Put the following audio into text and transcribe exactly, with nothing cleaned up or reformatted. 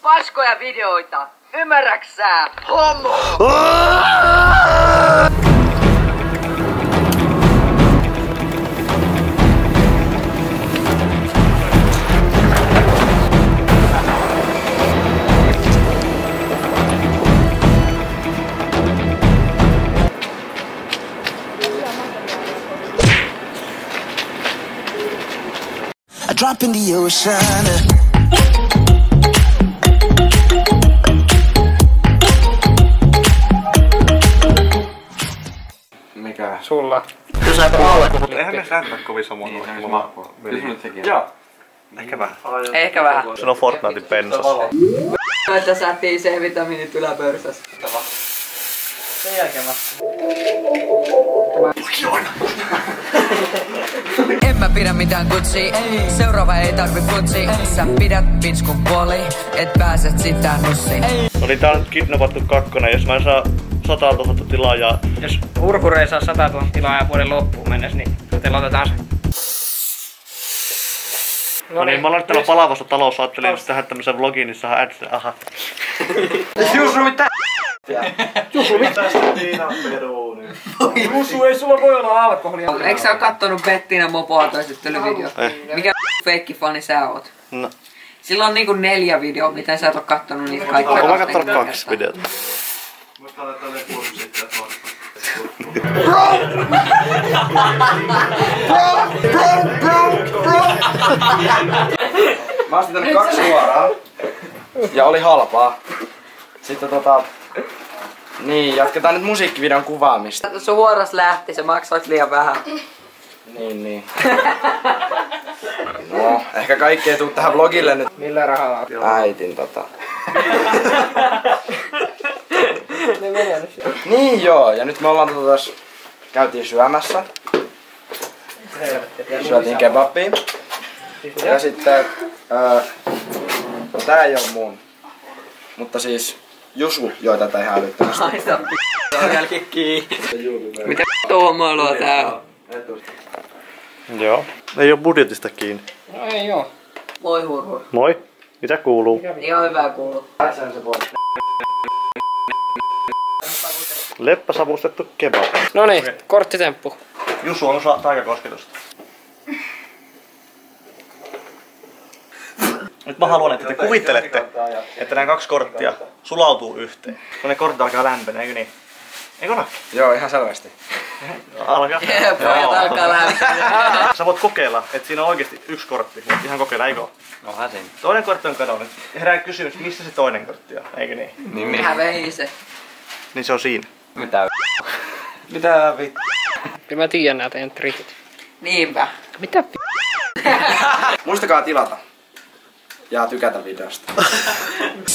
paskoja videoita. Ymmärräksää? Homo! I drop in the ocean. Mikä? Sulla. Jos sä alku. Eihän me säännä kovin samoin. Niin, joo. Ehkä vähän. Ehkä vähän. Se on Fortnitein pensas. Että sätii C-vitamiinit yläpörsässä. Sen jälkeen vasta. En mä pidä mitään kutsi, seuraava ei tarvi putsi. Sä pidät pinskun puoli, et pääset sitä nussiin. No niin, tää on nyt kidnappattu kakkonen, jos mä en saa sata tuhatta tilaajaa. Jos Urkure ei saa sata tuhatta tilaajaa vuoden loppuun mennessä, niin sitten otetaan se. No niin, mä olen nyt täällä palavassa talossa, ajattelin jos tehdä tämmösen vlogin, niin saa ads. Aha. Jusu, mitä? Jusu, mitä? Tästä Tiinan peruuni. Jusu, ei sulla voi olla alkoholia. Eikö sä oo kattonut Bettina Mopoa toisettelyvideo? Mikä feikki fani sä oot? No. Sillä on niinku neljä videoa, miten sä et oo kattonut niitä kaikkia. Oon mä kattonut kaksi videota. Musta olet tälle kurssit tässä vasta. Bro! Bro! Bro! Bro! Mä ostin tänne kaksi suoraan. Ja oli halpaa. Sitten tota... Niin, jatketaan nyt musiikkivideon kuvaamista. Suoras lähti, se maksoit liian vähän. Niin, niin. No, ehkä kaikki ei tuu tähän vlogille nyt. Millä rahalla? Äitin tota. Niin joo, ja nyt me ollaan tota tässä... Käytiin syömässä. Syötiin kebabia. Ja sitten... Öö, tää ei oo mun. Mutta siis... Jusu joi tätä ihan älyttömästi. Ai sä p***, on vielä kikkii. Mitä tuomailua tää on? Joo. Ei oo budjetista kiinni. No ei oo. Moi hurhur. Moi. Mitä kuuluu? Ihan hyvää kuuluu. Leppäsavustettu kebab. Noniin, korttitemppu. Jusu on osa taikakosketusta. Nyt mä haluan, että te kuvittelette, että nämä kaksi korttia sulautuu yhteen. Kun ne kortit alkaa lämpenä, eikö niin? Eikö ole? Joo, ihan selvästi. Alkaa. Jee, pojat alkaa lämpenä. Sä voit kokeilla, että siinä on oikeasti yksi kortti. Voit ihan kokeilla, eikö ole? Onhan siinä. Toinen kortti on kadonnut. Herää kysymys, missä se toinen kortti on, eikö niin? Niin, Minä vein se. Niin se on siinä. Mitä Mitä vittu? Kyllä mä tiedän nää teidän trikit. Niinpä. Mitä p***? Muistakaa tilata. Ja tykätä videosta.